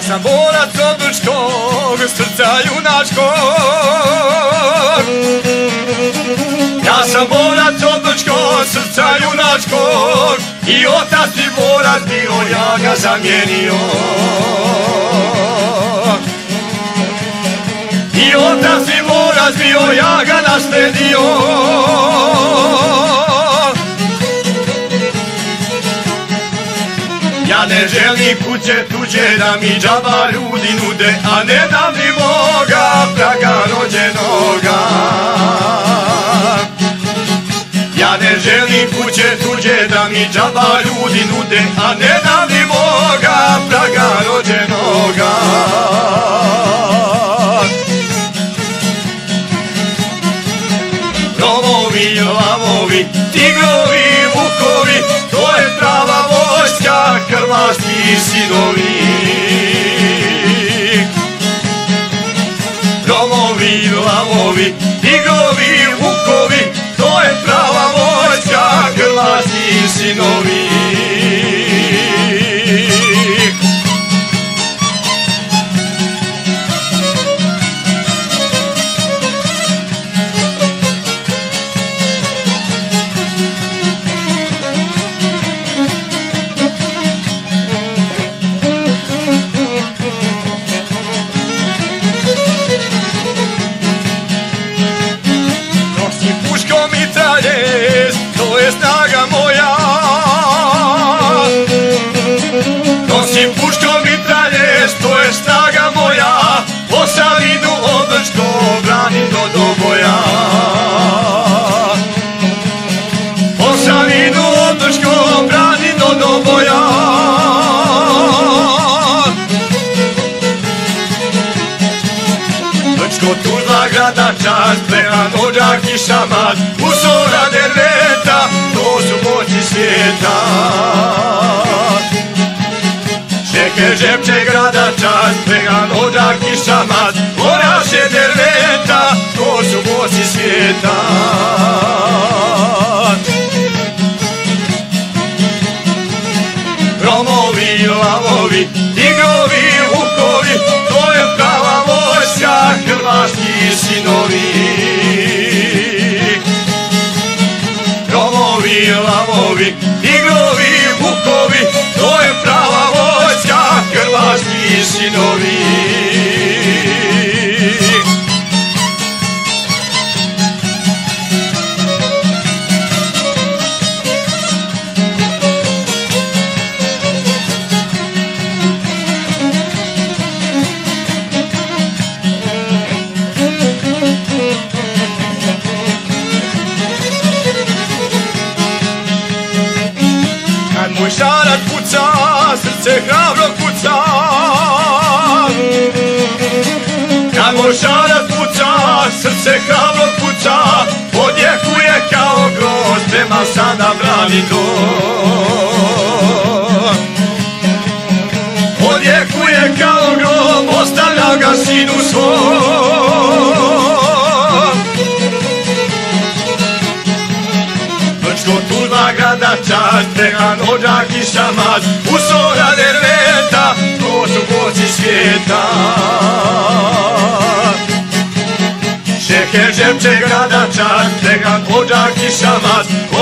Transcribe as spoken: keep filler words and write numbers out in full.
sam borac od Brčkog, srca junačkog. Ja sam borac od Brčkog, srca junačkog. I otac mi borac bio, ja ga zamijenio. I otac mi borac bio, ja ga nasledio. Ja ne želim kuće tuđe da mi džaba ljudi nude, a ne dam ni moga praga rođenoga. Ja ne želim kuće tuđe da mi džaba ljudi nude, a ne dam ni moga praga rođenoga. Romovi, lavovi, tigrovi, vukovi, to je prava vojska, hrvatski sinovi. Romovi, lavovi, tigrovi, vukovi, to je prava vojska, hrvatski sinovi. To je snaga moja. Nosim puško mitraljez, to je snaga moja. Posavinu od Brčkog branim do doboja. Posavinu od Brčkog branim do doboja. Brčko tužna grada čast, Plehan, Odžak i Šamac, Usora, Derventa, to su moći svijeta. Šeker, Žepče, grada čast, Plehan, Odžak i Šamac, Oraše, Derventa, to su moći svijeta. Romovi, lavovi, tigrovi, vukovi, to je prava vojska, hrvatski sinovi. Romovi, lavovi, tigrovi, vukovi, to je prava vojska, hrvatski sinovi. Moj šarak puca, srce hrabro puca. Kad moj šarak puca, srce hrabro puca. Odjekuje kao groz, prema sada brani dom. Odjekuje kao groz, ostavlja ga sinu svom. Brčko tužna grada čast, Plehan, Odžak i Šamac, Usora, Derventa, to su moći svijeta. Šeker, Žepče, grada čast, Plehan, Odžak i Šamac,